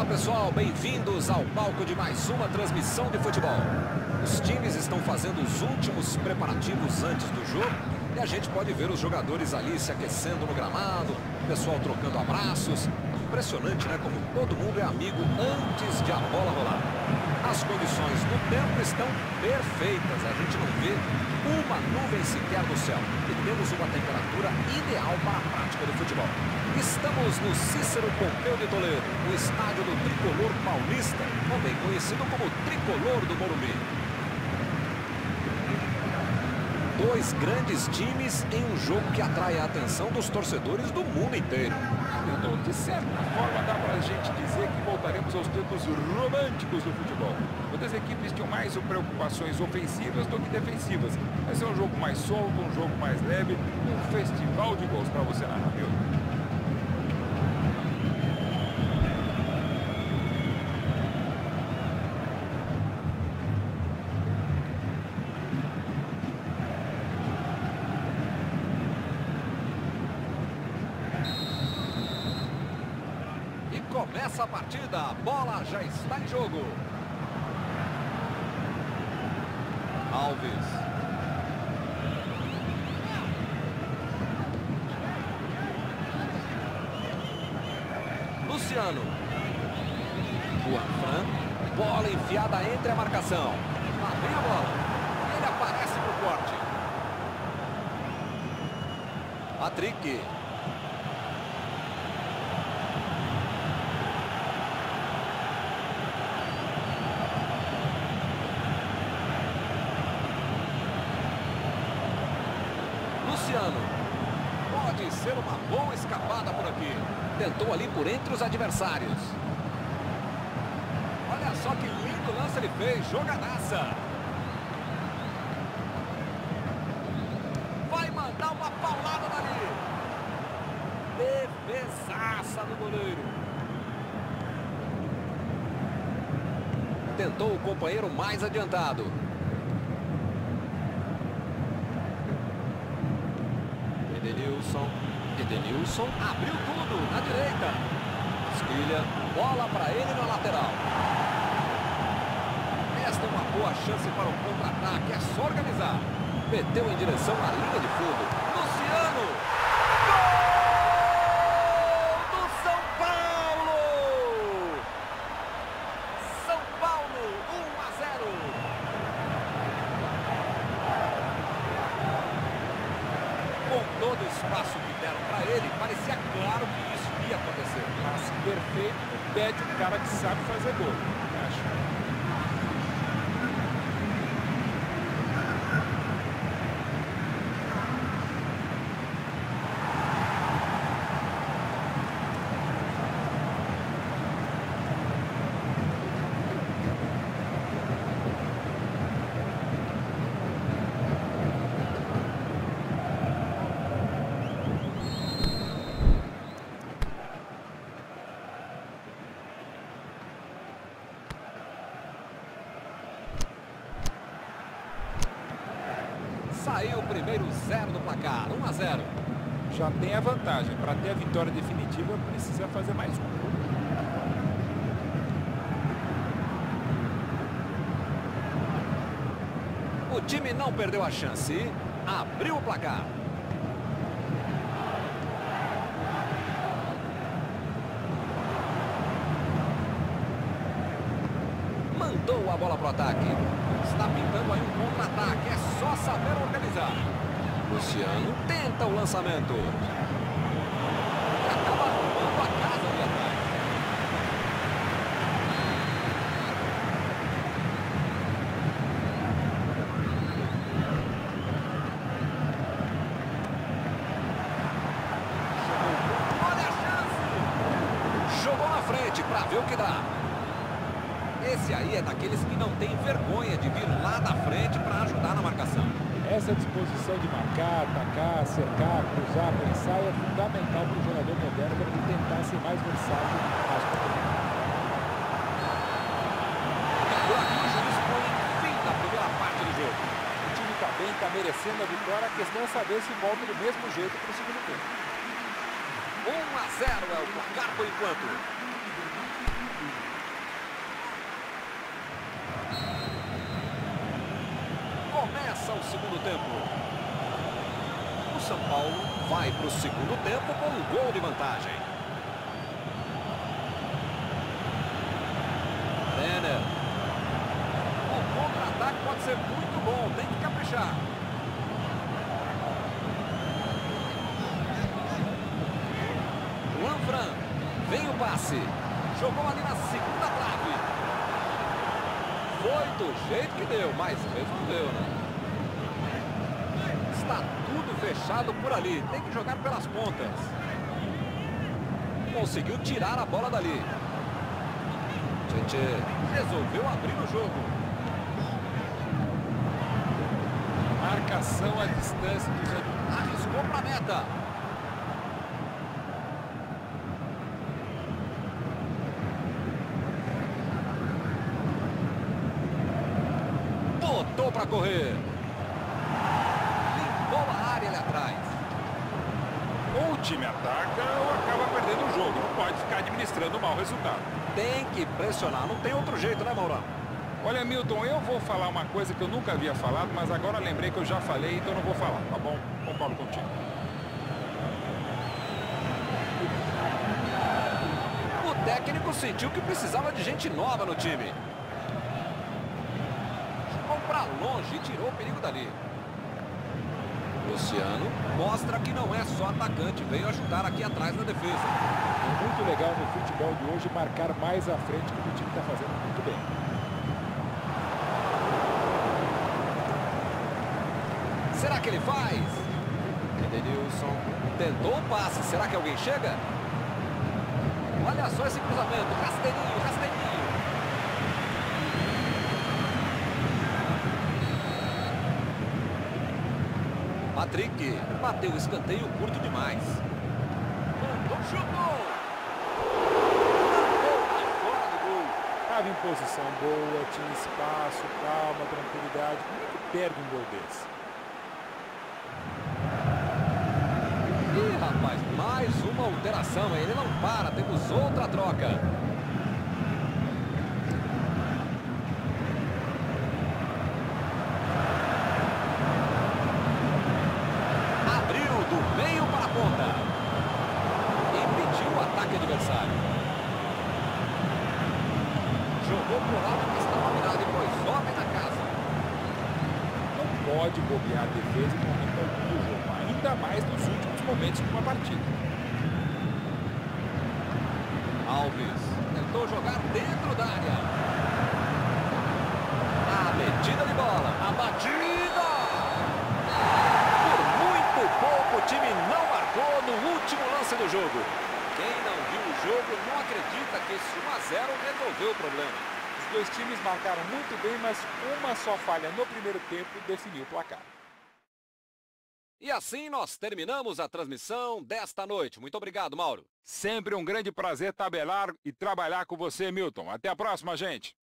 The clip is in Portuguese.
pessoal, bem-vindos ao palco de mais uma transmissão de futebol. Os times estão fazendo os últimos preparativos antes do jogo e a gente pode ver os jogadores ali se aquecendo no gramado, o pessoal trocando abraços. Impressionante, né? Como todo mundo é amigo antes de a bola rolar. As condições do tempo estão perfeitas, a gente não vê uma nuvem sequer no céu e temos uma temperatura ideal para a prática do futebol. Estamos no Cícero Pompeu de Toledo, o estádio do Tricolor Paulista, também conhecido como Tricolor do Morumbi. Dois grandes times em um jogo que atrai a atenção dos torcedores do mundo inteiro. De certa forma, dá pra gente dizer que voltaremos aos tempos românticos do futebol. Quando as equipes tinham mais preocupações ofensivas do que defensivas. Vai ser um jogo mais solto, um jogo mais leve, um festival de gols pra você narrar, viu? Começa a partida, a bola já está em jogo. Alves. Luciano. Juanfran. Bola enfiada entre a marcação. Lá vem a bola. Ele aparece para o corte. Patrick. Pode ser uma boa escapada por aqui. Tentou ali por entre os adversários. Olha só que lindo lance ele fez. Jogadaça. Vai mandar uma paulada dali. Defesaça do goleiro. Tentou o companheiro mais adiantado. Edenilson abriu tudo na direita. Esquilha, bola para ele na lateral. Esta é uma boa chance para o contra-ataque, é só organizar. Meteu em direção à linha de fundo. Luciano! Gol do São Paulo! São Paulo, 1-0. Com todo o espaço que deram para ele, parecia claro que isso ia acontecer. Passe perfeito, pede um cara que sabe fazer gol. Acho. Saiu o primeiro 0 do placar, 1-0. Já tem a vantagem. Para ter a vitória definitiva, precisa fazer mais um. O time não perdeu a chance. Abriu o placar. Mandou a bola para o ataque. Está pintando aí um contra-ataque. É só saber organizar. Luciano tenta o lançamento. Acaba arrumando a casa ali atrás. Olha a chance. Jogou na frente para ver o que dá. Esse aí é daqueles que não tem vergonha de vir lá da frente para ajudar na marcação. Essa disposição de marcar, atacar, cercar, cruzar, pensar é fundamental para o jogador moderno para ele tentar ser mais versátil às oportunidades. Por aqui o juiz põe fim na primeira parte do jogo. O time está bem, está merecendo a vitória. A questão é saber se volta do mesmo jeito para o segundo tempo. 1-0 é o placar por enquanto. segundo tempo. O São Paulo vai para o segundo tempo com um gol de vantagem. Renner. O contra-ataque pode ser muito bom, tem que caprichar. Lanfran, vem o passe. Jogou ali na segunda trave. Foi do jeito que deu, mas resolveu, né? Está tudo fechado por ali. Tem que jogar pelas pontas. Conseguiu tirar a bola dali. Tchê resolveu abrir o jogo. Marcação à distância do Zé. Arriscou para a meta. Botou para correr. Limpou a área ali atrás. Ou o time ataca ou acaba perdendo o jogo. Não pode ficar administrando o mau resultado. Tem que pressionar, não tem outro jeito, né, Maurão? Olha, Milton, eu vou falar uma coisa que eu nunca havia falado, mas agora lembrei que eu já falei, então não vou falar, tá bom? Concordo contigo. O técnico sentiu que precisava de gente nova no time. Jogou para longe e tirou o perigo dali. Luciano mostra que não é só atacante, veio ajudar aqui atrás na defesa. É muito legal no futebol de hoje marcar mais à frente que o time está fazendo muito bem. Será que ele faz? Edenilson tentou o passe. Será que alguém chega? Olha só esse cruzamento. Rasteirinho, rasteirinho. Patrick bateu o escanteio curto demais. Chutou! Fora do gol. Estava em posição boa, tinha espaço, calma, tranquilidade. Como é que perde um gol desse? Ih, rapaz, mais uma alteração. Ele não para, temos outra troca. Abriu do meio para a ponta. Impediu o ataque adversário. Jogou pro lado que estava virado e pôs homem na casa. Não pode bobear a defesa no momento algum do jogo, ainda mais nos últimos momentos de uma partida. Alves tentou jogar dentro da área. A metida de bola. A batida! Por muito pouco o time não marcou no último lance do jogo. Quem não viu o jogo não acredita que esse 1 a 0 resolveu o problema. Os dois times marcaram muito bem, mas uma só falha no primeiro tempo definiu o placar. E assim nós terminamos a transmissão desta noite. Muito obrigado, Mauro. Sempre um grande prazer tabelar e trabalhar com você, Milton. Até a próxima, gente.